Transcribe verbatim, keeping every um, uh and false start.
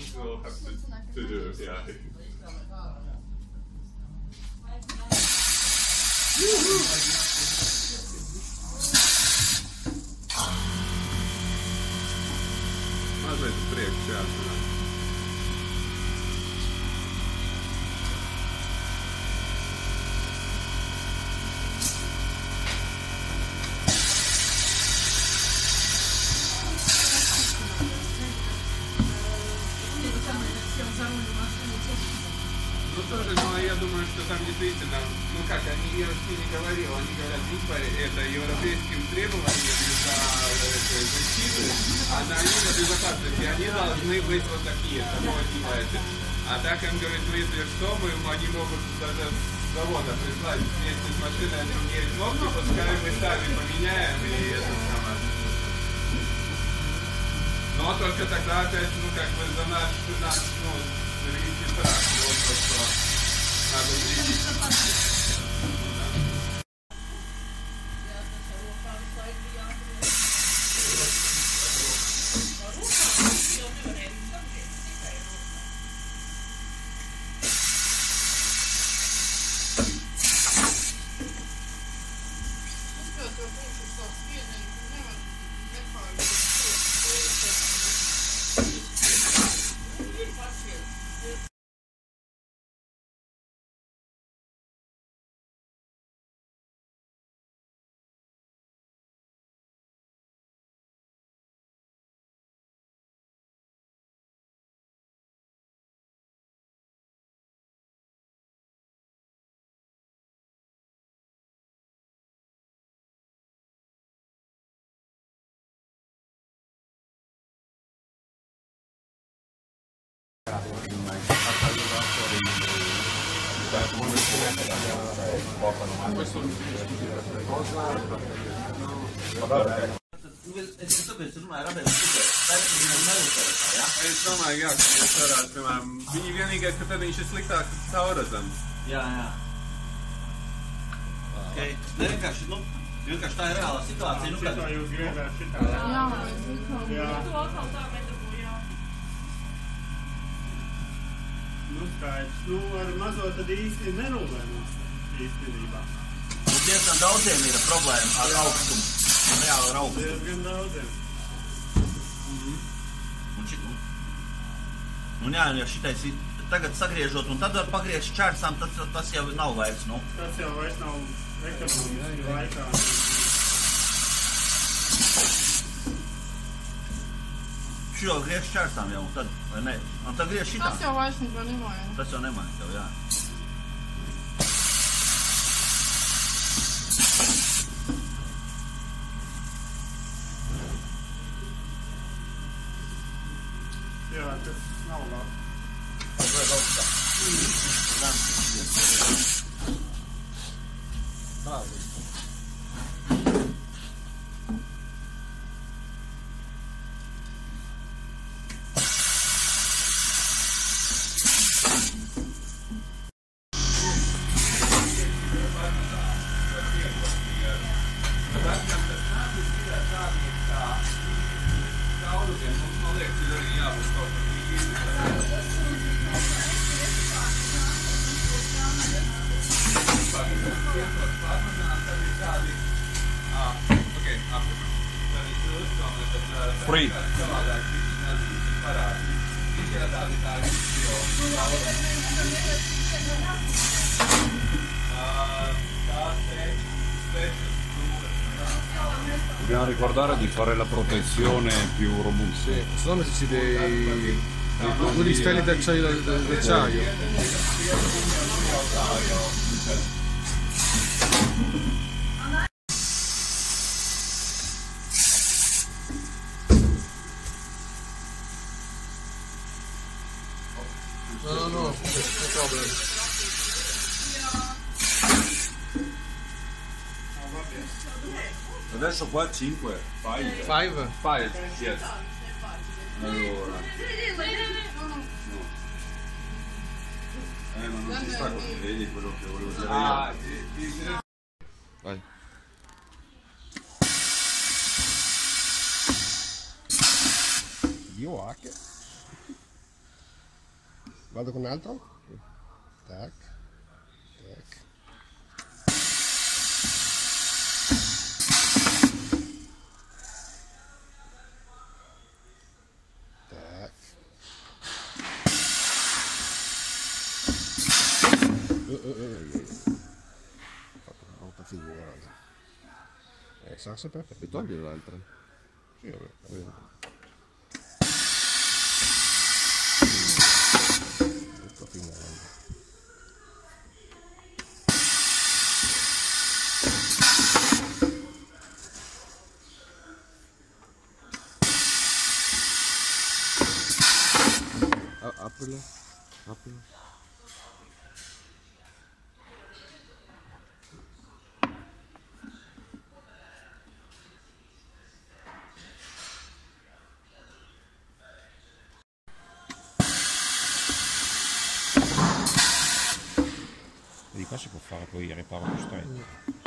we'll have to, to do, yeah. Mazliet uz priekšu jāatcerās. Ну, тоже, но я думаю, что там действительно, ну как, они, я вообще не говорил, они говорят, типа, это европейским требованиям для защиты, а на именно безопасности они должны быть вот такие, такого типа эти. А так им говорит, ну если что, мы, они могут даже с завода прислать вместе с машиной другие кнопки, пускай мы сами поменяем и это самое. Но только тогда опять, ну как бы за наш, наш ну, регистрацию, вот просто надо следить. Es domāju, jā, ka tas varētu, piemēram, viņi vienīgais, ka tad viņš ir sliktāks caurredzams. Jā, jā. Okay. Ne, vienkārši, nu, vienkārši tā ir reālā situācija. Nu, šitā jūs griebēt šitā. Jā, es gribu. Jā. Tu atkal tā metabū, jā. Nu, skaidrs. Nu, ar mazo tad īsti nerūlē mums īstenībā. Nu, diezgan daudziem ir problēma ar augstumu. Reāli ar augstumu. Diezgan daudziem. Mhm. Un šit, nu. Un jā, ja šitais tagad sagriežot un tad var pagriezt čērsām, tas, tas jau nav vairs, nu. Tas jau vairs nav ekonomiski laikā. Šo griež čērsām jau, un tad, vai ne? Un tad griež šitām. Tas jau vairs neko nemaina. Tas jau nemaina tev, jā. Jā, tas nav labi. Tas vajag augstā. Brāvi. Free. Dobbiamo ricordare di fare la protezione più robusta. Sì, se no metterci dei, dei, dei steli d'acciaio. d'acciaio. No, no, no, no problem. Adesso qua cinque. Five. Five? Five, yes. Allora. Eh, ma non ci sta così, vedi quello che volevo dire ah, io. Vai. You like it? Vado con un altro? Tac, tac. Tac. Uh, uh, uh, uh. Ho fatto una brutta figura. Eh, sarà sempre per Togli l'altra. Sì, vabbè, vabbè. Brutta figura. Aprilo, aprilo. E di qua si può fare poi il riparo più stretto.